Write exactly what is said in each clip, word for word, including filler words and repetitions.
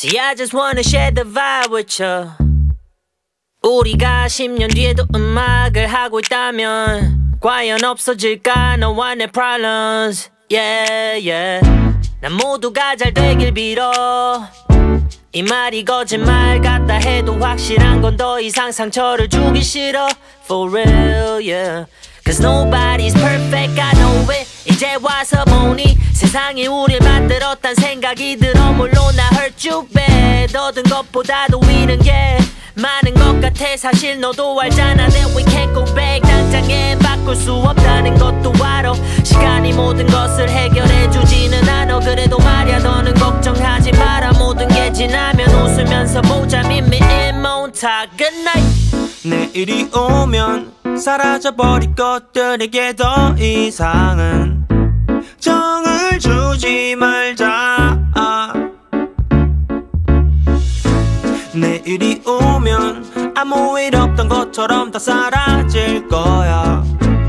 Yeah, I just wanna share the vibe with you. 우리가 십 년 뒤에도 음악을 하고 있다면 과연 없어질까 너와 내 problems. Yeah, yeah. 난 모두가 잘 되길 빌어. 이 말이 거짓말 같다 해도 확실한 건 더 이상 상처를 주기 싫어. For real, yeah. Cause nobody's perfect, I know it. 이제 와서 보니 세상이 우릴 만들었단 생각이 들어. 물론 나 hurt you bad. 얻은 것보다도 잃은 게 많은 것 같아. 사실 너도 알잖아 that we can't go back. 당장엔 바꿀 수 없다는 것도 알아. 시간이 모든 것을 해결해주지는 않아. 그래도 말야 너는 걱정하지 마라. 모든 게 지나면 웃으면서 보자. Meet me in Montauk. Good night. 내일이 오면 사라져버릴 것들에게 더 이상은 정을 주지 말자. 내일이 오면 아무 일 없던 것처럼 다 사라질 거야.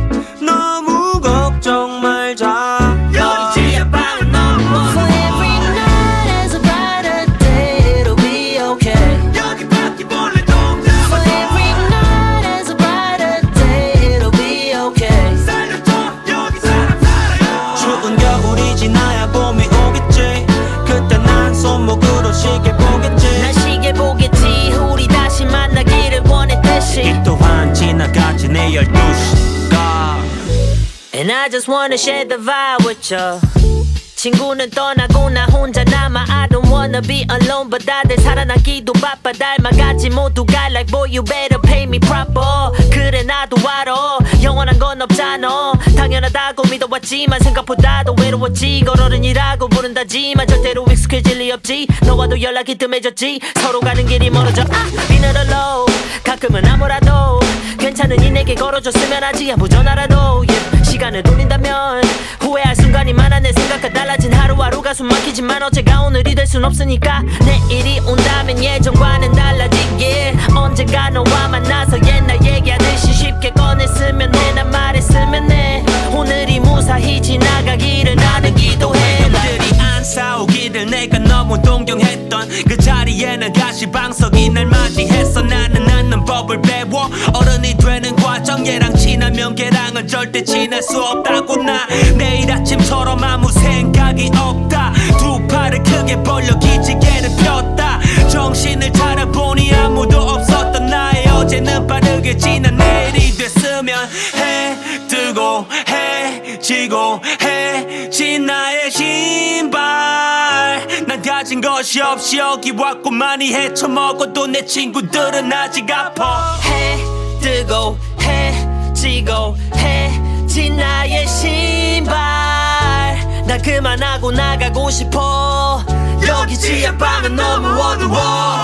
너무 걱정 말자. 여기지야 방은 너무 For every night has a brighter day. It'll be okay. 여기 바퀴 볼래 동작. For every night has a brighter day. It'll be okay. 살려줘 여기 사람 살아요. 추운 겨울이 지나야 봄이 오겠지. 그때 난 손목으로 시계 보겠지. 난 시계 보겠지. 우리 다시 만나기를 원했듯이. 이 또한 지나가지 내 열두 시가. And I just wanna share the vibe with you. 친구는 떠나고 나 혼자 남아. I don't wanna be alone but 다들 살아남기도 바빠. 닮아가지 모두가 like boy you better pay me proper. 그래 나도 알아 영원한 건 없잖아. 당연하다고 믿어왔지만 생각보다도 외로웠지. 이걸 어른이라고 부른다지만 절대로 익숙해질 리 없지. 너와도 연락이 뜸해졌지. 서로 가는 길이 멀어져. 아, Been alone. 가끔은 아무라도 괜찮으니 내게 걸어줬으면 하지. 아무 전화라도 yeah. 시간을 돌린다면 후회할 순간이 많아. 내 생각과 달라진 하루하루가 숨막히지만 어제가 오늘이 될 순 없으니까. 내일이 온다면 예전과는 달라지길. 언젠가 너와 만나서 옛날 얘기하듯이 쉽게 꺼냈으면 해. 난 말했으면 해. 오늘이 무사히 지나가기를 나는 기도해. 놈들이 안 싸우기를 내가 너무 동경했던 그 자리에는 가시방석이 날 맞이했어. 나는 낳는 법을 배워 어른이 되는 과정. 얘랑 친하면 걔랑은 절대 지낼 수 없다고. 나 내일 아침처럼 아무 생각이 없다. 두 팔을 크게 벌려 기지개를 폈다. 정신을 차려보니 아무도 없었던 나의 어제는 빠르게 지난 내일이 됐으면 해. 뜨고 해 지고 해 진 나의 신발. 난 가진 것이 없이 여기 왔고 많이 헤쳐먹어도 내 친구들은 아직 아파. 해 뜨고 해 지고 해 진 나의 신발. 난 그만하고 나가고 싶어. 여기 지하방은 너무 어두워.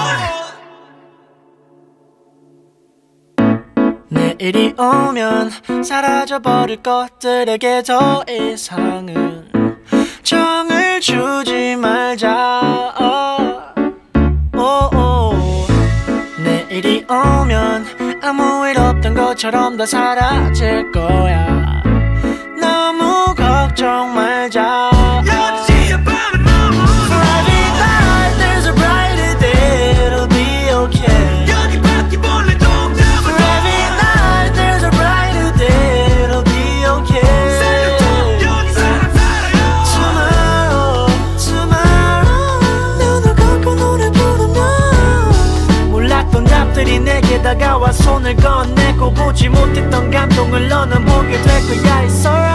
내일이 오면 사라져버릴 것들에게 더 이상은 정을 주지 말자. oh, oh. 내일이 오면 아무 일 없던 것처럼 다 사라질 거야. 너무 걱정 말자. 내게 다가와 손을 건네고 보지 못했던 감동을 너는 보게 될 거야. It's alright.